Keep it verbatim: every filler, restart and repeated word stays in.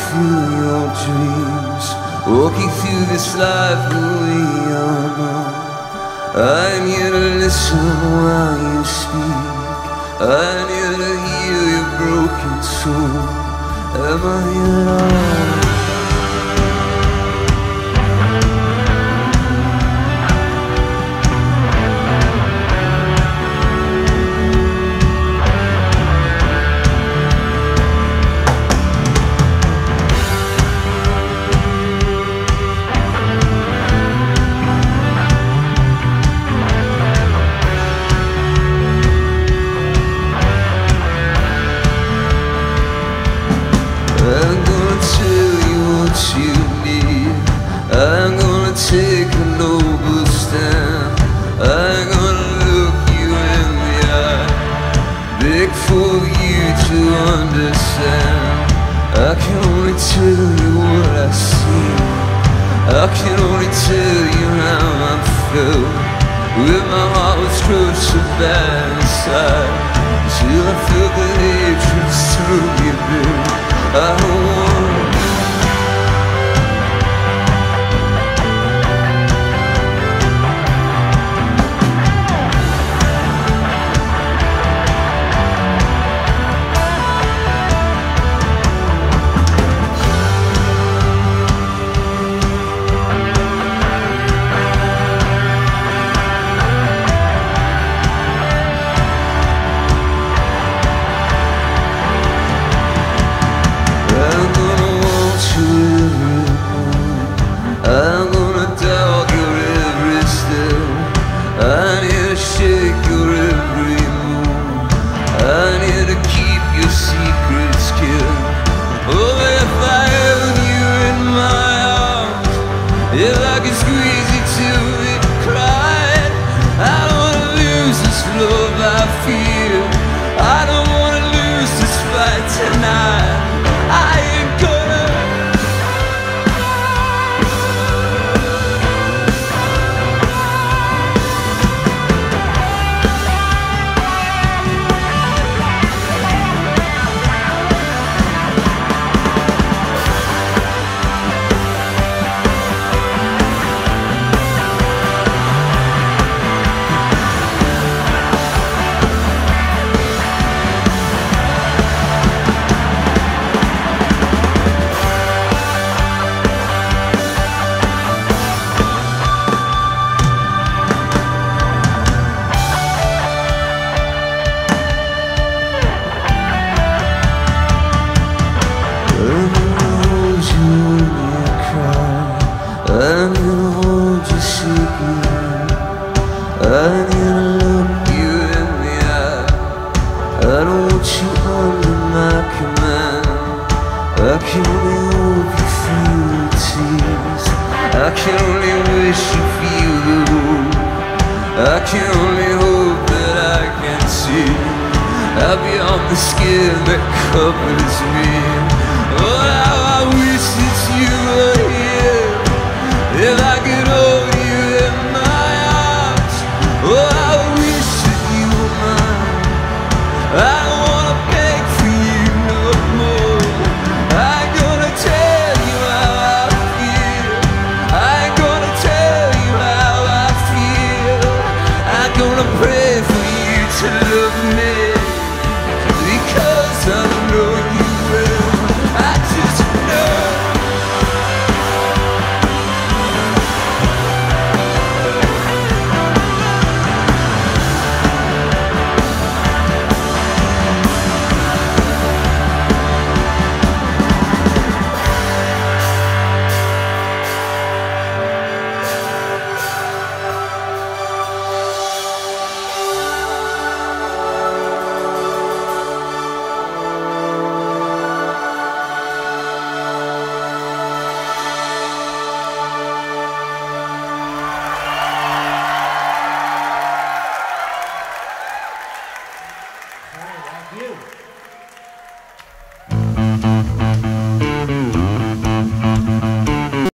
through your dreams, walking through this life the way you're known. I'm here to listen while you speak, I'm here to heal your broken soul. Am I here at all? I'm gonna tell you what you need, I'm gonna take a noble stand, I'm gonna look you in the eye, beg for you to understand. I can only tell you what I see, I can only tell you how I felt, with my heart was crushed so bad inside, till I felt the hatred slowly build. I don't want I'm gonna dog your every step, I need to shake your every move, I need to keep your secrets kept. Oh, if I held you in my arms, if I could squeeze you till it cried, I don't wanna lose this love I feel, I don't wanna lose this fight tonight. I ain't gonna I'm gonna hold you when you cry, I'm gonna hold you secretly, I'm gonna look you in the eye, I don't want you under my command, I can only hope you feel the tears, I can only wish you feel the hope, I can only hope that I can see, I'll be on the skin that covers me. Oh, how I wish that you were here. If